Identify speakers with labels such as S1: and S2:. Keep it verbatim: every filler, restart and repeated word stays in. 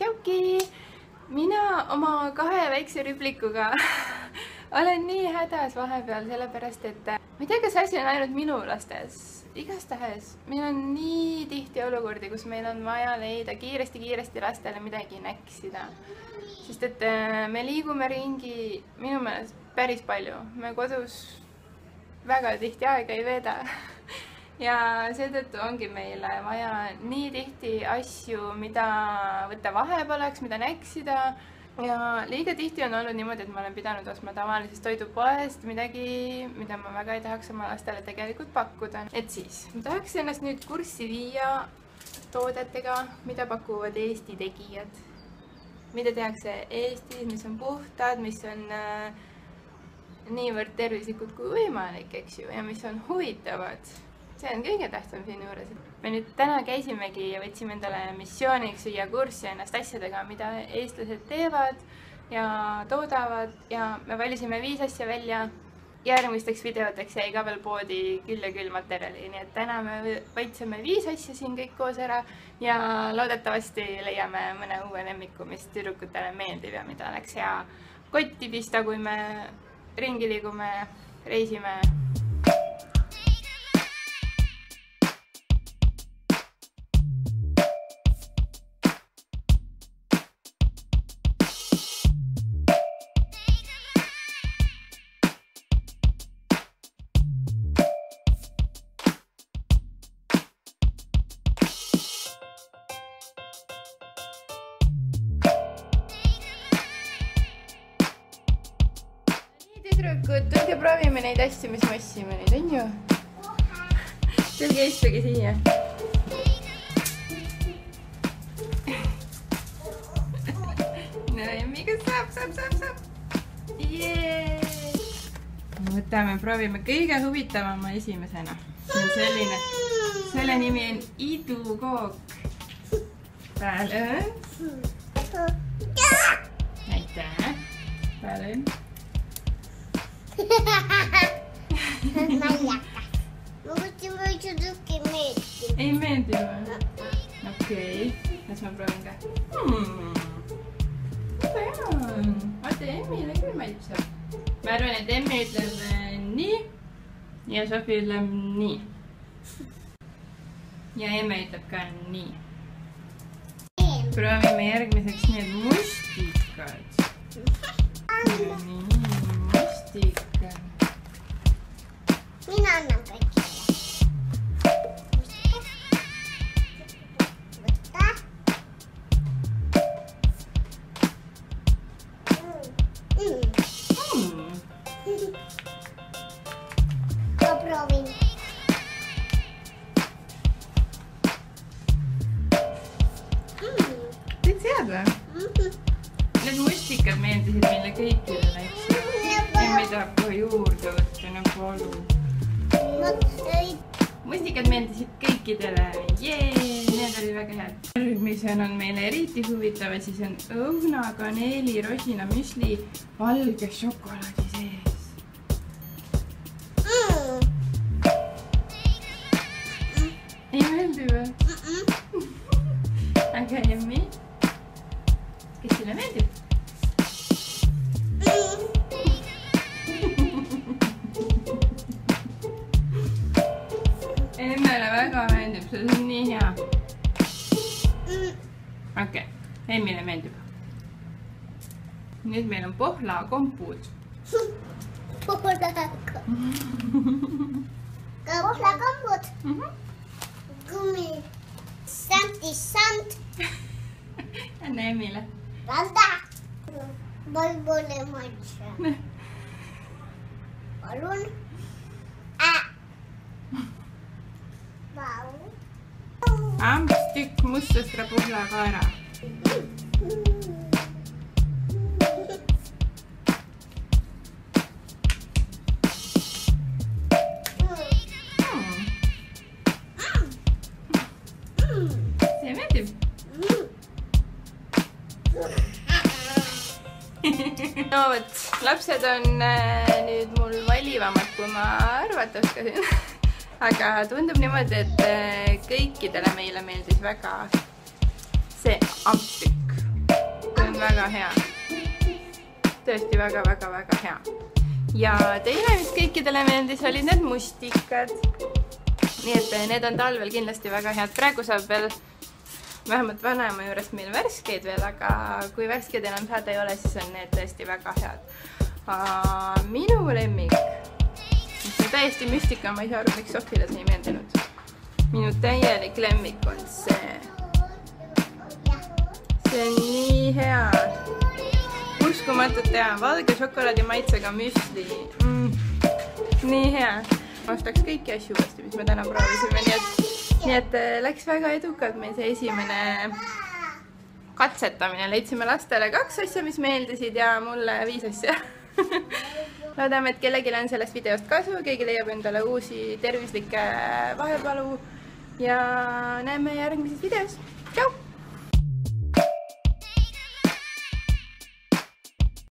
S1: Tšauki! Mina oma kahe väikse rüblikuga olen nii hädas vahepeal, sellepärast et ma ei tea, kas asi on ainult minu lastes. Igastahes, meil on nii tihti olukordi, kus meil on vaja leida kiiresti-kiiresti lastele midagi näksida. Sest et me liigume ringi minu meelest päris palju. Me kodus väga tihti aega ei veeda. Ja seetõttu ongi meile vaja nii tihti asju, mida võtta vahepealaks, mida näksida. Ja liiga tihti on olnud niimoodi, et ma olen pidanud ostma tavalisest toidupoest midagi, mida ma väga ei tahaks oma lastele tegelikult pakkuda. Et siis, ma tahaks ennast nüüd kurssi viia toodetega, mida pakuvad Eesti tegijad. Mida tehakse Eestis, mis on puhtad, mis on äh, niivõrd tervislikud kui võimalik, eks ju, ja mis on huvitavad. See on kõige tähtsam siin juures. Me nüüd täna käisimegi ja võtsime endale missiooniks viia kurssi ennast asjadega, mida eestlased teevad ja toodavad, ja me valisime viis asja välja. Järgmisteks videoteks jäi ka veel poodi küll ja küll materjali, nii et täna me võitsime viis asja siin kõik koos ära ja loodetavasti leiame mõne uue lemmiku, mis tüdrukutele meeldib ja mida oleks hea kotti pista, kui me ringi liigume, reisime. Tüdrukud, tulge proovime neid asju, mis me ossime neid, on ju? Tulge istuge siia. No emmiga saab, saab, saab, saab. Jee! Võtame, proovime kõige huvitavama esimesena. See on selline, selle nimi on idukook. Pääle. Aitäh. Pääle.
S2: Naljakas. Ma võtsin võitsu tükki meeldi.
S1: Ei meeldi või? Okei. Las ma proovin ka. Hmm. Väga hea on. Vaata, Emmile küll maitseb. Ma arvan, et Emmi ütleb nii ja Sofi ütleb nii. Ja Emme ütleb ka nii. Proovime järgmiseks need mustikad. Nii, mustikad.
S2: Mina annan kõigile. Võtta. Ma proovin.
S1: Teed head või? Need mustikad meeldisid meile kõikidele, eks? Emmi tahab kohe juurde võtta, nagu alu. Mustikad meeldisid kõikidele. Jee, need oli väga head. Järgmisena on meile eriti huvitav, siis on õhna, kaneeli, rosina, müsli, valge šokolaadi sees. Ei meeldi või? Aga Emmi? Kes sulle meeldib? Emmele väga meeldib, see on nii hea. Okei, Emmile meeldib. Nüüd meil on pohla kompud.
S2: Pohla kompud. Pohla kompud. Gummi. Santi sant.
S1: Anna Emmile.
S2: Randa. Bolbole matša. Palun.
S1: Ampstükk mustastra pohla kaera. See meeldib? No võt, lapsed on nüüd mul valivamad, kui ma arvata oskasin. Aga tundub niimoodi, et kõikidele meile meeldis väga see ampstükk. väga hea. Tõesti väga-väga-väga hea. Ja teine, mis kõikidele meeldis, olid need mustikad. Nii et need on talvel kindlasti väga head. Praegu saab veel vähemalt vanema juurest meil värskeid veel, aga kui värskeid enam saada ei ole, siis on need tõesti väga head. Minu lemmik, mis on täiesti müstika, ma ei saa aru, miks Sofile see ei meeldinud. Minu täielik lemmik on see. See on nii hea. Uskumatult hea. Valge šokolaadi maitsega müsli. Mm. Nii hea. Ma ostaks kõiki asju uuesti, mis me täna proovisime. Nii et, nii et läks väga edukalt meil see esimene katsetamine. Leidsime lastele kaks asja, mis meeldisid ja mulle viis asja. Loodame, et kellelgi on sellest videost kasu, keegi leiab endale uusi tervislikke vahepalu ja näeme järgmises videos. Tšau!